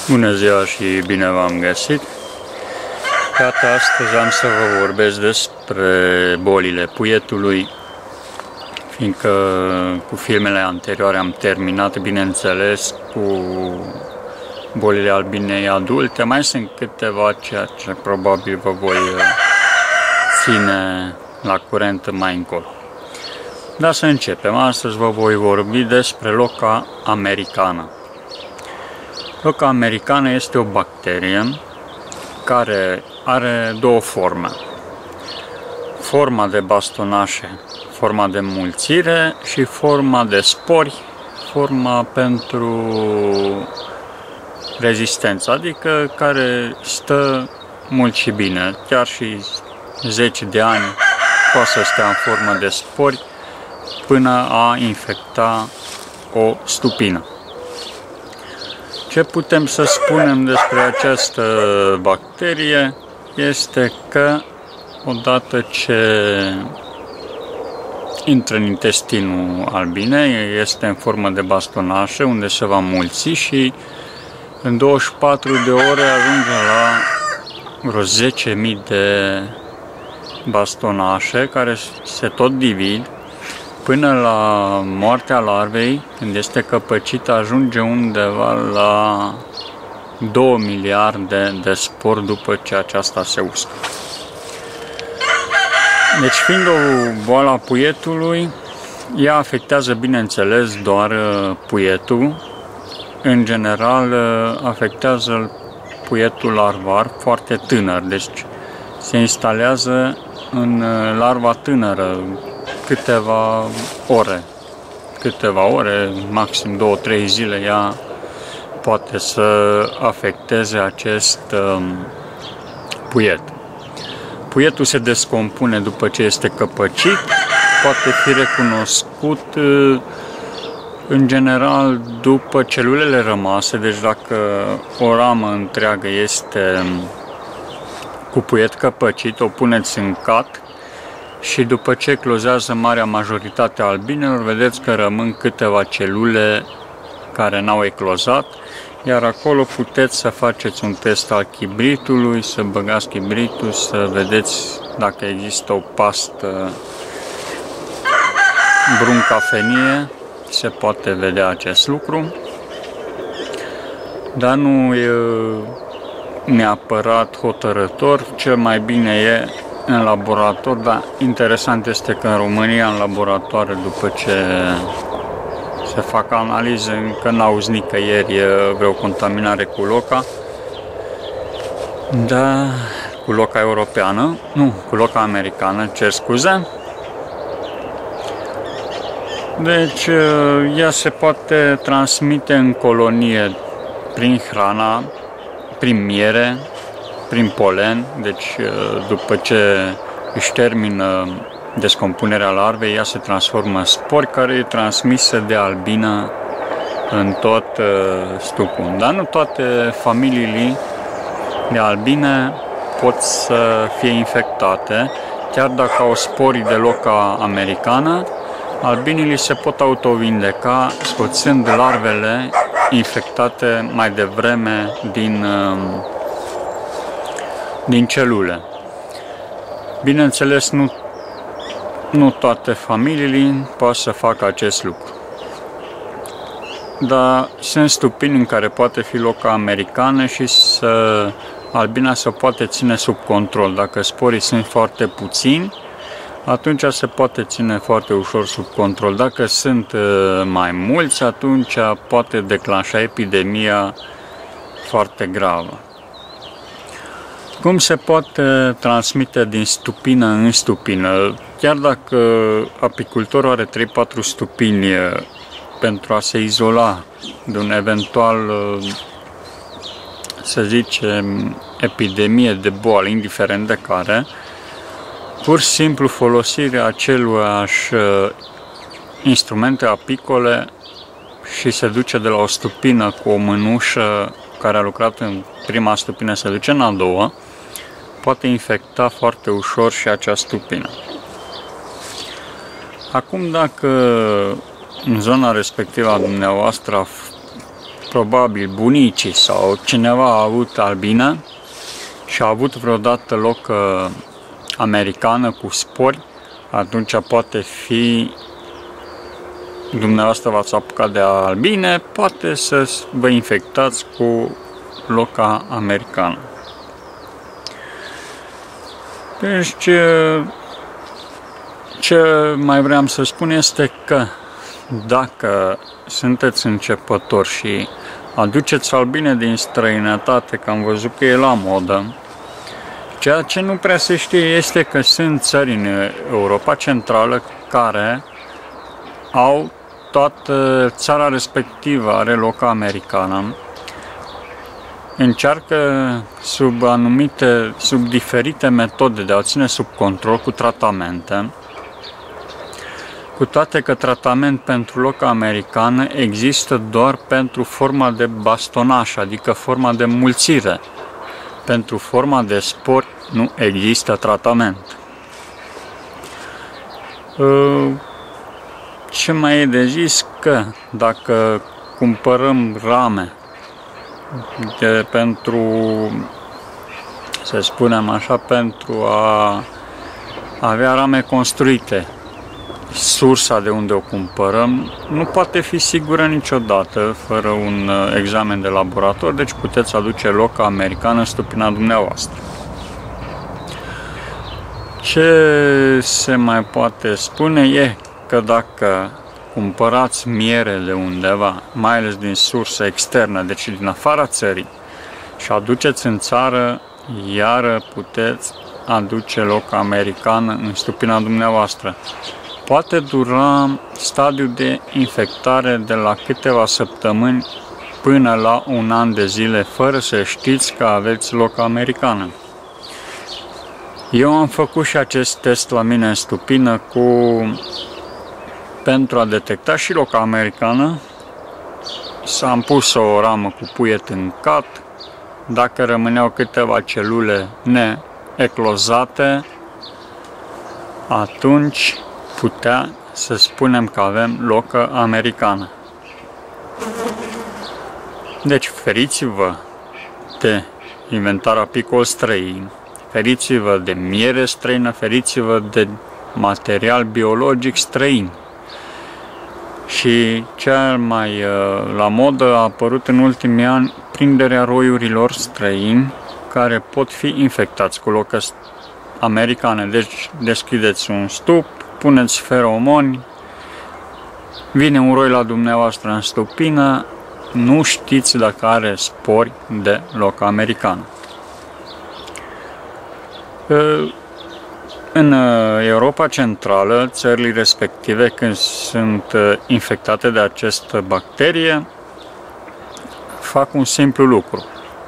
Bună ziua și bine v-am găsit! Iată, astăzi am să vă vorbesc despre bolile puietului, fiindcă cu filmele anterioare am terminat, bineînțeles, cu bolile albinei adulte. Mai sunt câteva, ceea ce probabil vă voi ține la curent mai încolo. Dar să începem. Astăzi vă voi vorbi despre loca americană. Loca americană este o bacterie care are două forme. Forma de bastonașe, forma de înmulțire și forma de spori, forma pentru rezistență, adică care stă mult și bine, chiar și 10 de ani poate să stea în formă de spori până a infecta o stupină. Ce putem să spunem despre această bacterie este că odată ce intră în intestinul albinei, este în formă de bastonașe unde se va mulți și în 24 de ore ajunge la vreo 10.000 de bastonașe care se tot divid până la moartea larvei. Când este căpăcită, ajunge undeva la 2 miliarde de spori după ce aceasta se uscă. Deci, fiind o boală a puietului, ea afectează, bineînțeles, doar puietul. În general, afectează puietul larvar foarte tânăr, deci se instalează în larva tânără câteva ore, maxim 2-3 zile, ea poate să afecteze acest puiet. Puietul se descompune după ce este căpăcit, poate fi recunoscut în general după celulele rămase, deci dacă o ramă întreagă este cu puiet căpăcit, o puneți în cat și după ce eclozează marea majoritate a albinelor, vedeți că rămân câteva celule care n-au eclozat, iar acolo puteți să faceți un test al chibritului, să băgați chibritul, să vedeți dacă există o pastă brun-cafenie, se poate vedea acest lucru, dar nu e neapărat hotărător, cel mai bine e în laborator, dar interesant este că în România, în laboratoare, după ce se fac analize, încă n-auzi nicăieri vreo contaminare cu loca, da, cu loca europeană, nu, cu loca americană, cer scuze. Deci, ea se poate transmite în colonie prin hrana, prin miere, prin polen, deci după ce își termină descompunerea larvei, ea se transformă în spori care e transmisă de albină în tot stupul. Dar nu toate familiile de albine pot să fie infectate, chiar dacă au sporii de loca americană, albinii se pot autovindeca scoțând larvele infectate mai devreme din celule. Bineînțeles, nu toate familiile pot să facă acest lucru. Dar sunt stupini în care poate fi loca americană și albina se poate ține sub control. Dacă sporii sunt foarte puțini, atunci se poate ține foarte ușor sub control. Dacă sunt mai mulți, atunci poate declanșa epidemia foarte gravă. Cum se poate transmite din stupină în stupină? Chiar dacă apicultorul are 3-4 stupini pentru a se izola de un eventual, să zicem, epidemie de boală, indiferent de care, pur și simplu folosirea aceluiași instrumente apicole și se duce de la o stupină cu o mânușă care a lucrat în prima stupină, se duce în a doua, poate infecta foarte ușor și acea stupină. Acum, dacă în zona respectivă a dumneavoastră probabil bunicii sau cineva a avut albină și a avut vreodată locă americană cu spori, atunci poate fi dumneavoastră v-ați apucat de albine, poate să vă infectați cu loca americană. Deci, ce mai vreau să spun este că dacă sunteți începători și aduceți albine din străinătate, că am văzut că e la modă, ceea ce nu prea se știe este că sunt țări în Europa Centrală care au toată țara respectivă are loca americană, încearcă sub diferite metode de a ține sub control cu tratamente, cu toate că tratament pentru loca americană există doar pentru forma de bastonaș, adică forma de mulțire. Pentru forma de spori nu există tratament. Ce mai e de zis? Că dacă cumpărăm rame pentru, să spunem așa, pentru a avea rame construite, sursa de unde o cumpărăm nu poate fi sigură niciodată fără un examen de laborator, deci puteți aduce loca americană în stupina dumneavoastră. Ce se mai poate spune e că dacă cumpărați miere de undeva, mai ales din sursă externă, deci din afara țării, și aduceți în țară, iară puteți aduce loca americană în stupina dumneavoastră. Poate dura stadiul de infectare de la câteva săptămâni până la un an de zile, fără să știți că aveți loca americană. Eu am făcut și acest test la mine în stupină pentru a detecta și loca americană. S-am pus o ramă cu puiet în cat. Dacă rămâneau câteva celule neeclozate, atunci putea să spunem că avem locă americană. Deci feriți-vă de inventar apicol străin, feriți-vă de miere străină, feriți-vă de material biologic străin. Și cel mai la modă a apărut în ultimii ani prinderea roiurilor străini care pot fi infectați cu locă americane. Deci deschideți un stup, puneți feromoni, vine un roi la dumneavoastră în stupină, nu știți dacă are spori de locă americană. În Europa Centrală, țările respective, când sunt infectate de această bacterie, fac un simplu lucru.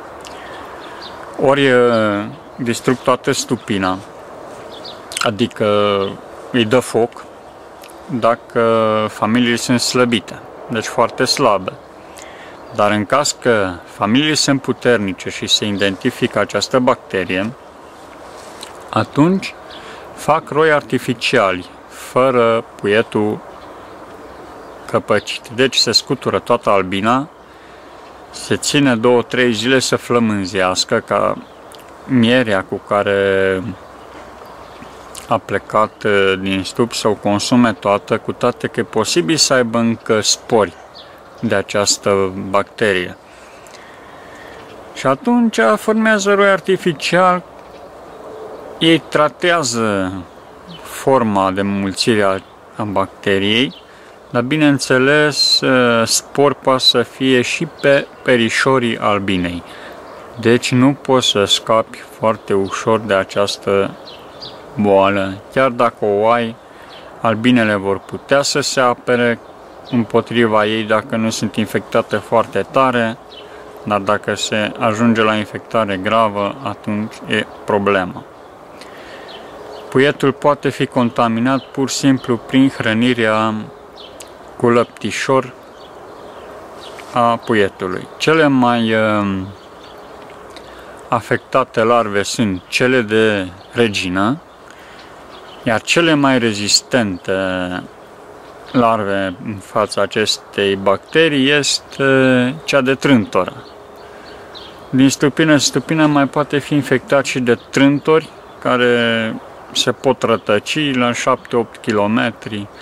Ori distrug toată stupina, adică îi dă foc dacă familiile sunt slăbite, deci foarte slabe. Dar în caz că familiile sunt puternice și se identifică această bacterie, atunci fac roi artificiali, fără puietul căpăcit. Deci se scutură toată albina, se ține 2-3 zile să flămânzească ca mierea cu care a plecat din stup să o consume toată, cu toate că e posibil să aibă încă spori de această bacterie. Și atunci formează roi artificial, ei tratează forma de mulțire a bacteriei, dar bineînțeles spor poate să fie și pe perișorii albinei. Deci nu poți să scapi foarte ușor de această boală. Chiar dacă o ai, albinele vor putea să se apere împotriva ei dacă nu sunt infectate foarte tare, dar dacă se ajunge la infectare gravă, atunci e problemă. Puietul poate fi contaminat pur și simplu prin hrănirea cu lăptișor a puietului. Cele mai afectate larve sunt cele de regină, iar cele mai rezistente larve în fața acestei bacterii este cea de trântoră. Din stupină în stupină mai poate fi infectat și de trântori care se pot rătăci la 7-8 km,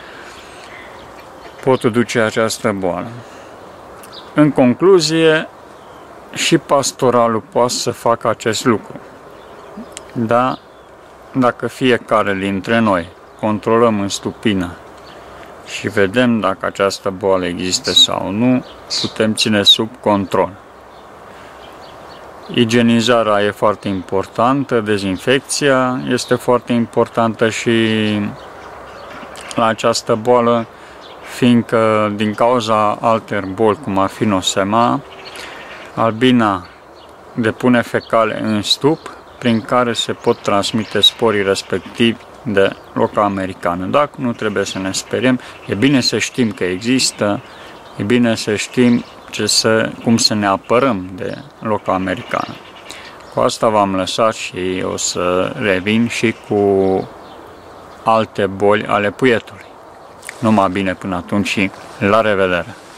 pot duce această boală. În concluzie, și pastoralul poate să facă acest lucru. Da, dacă fiecare dintre noi controlăm în stupină și vedem dacă această boală există sau nu, putem ține sub control. Igienizarea e foarte importantă, dezinfecția este foarte importantă și la această boală, fiindcă din cauza altor boli, cum ar fi nosema, albina depune fecale în stup, prin care se pot transmite sporii respectivi de loca americană. Dacă nu trebuie să ne speriem, e bine să știm că există, e bine să știm cum să ne apărăm de loca americană. Cu asta v-am lăsat și o să revin și cu alte boli ale puietului. Numai bine până atunci și la revedere!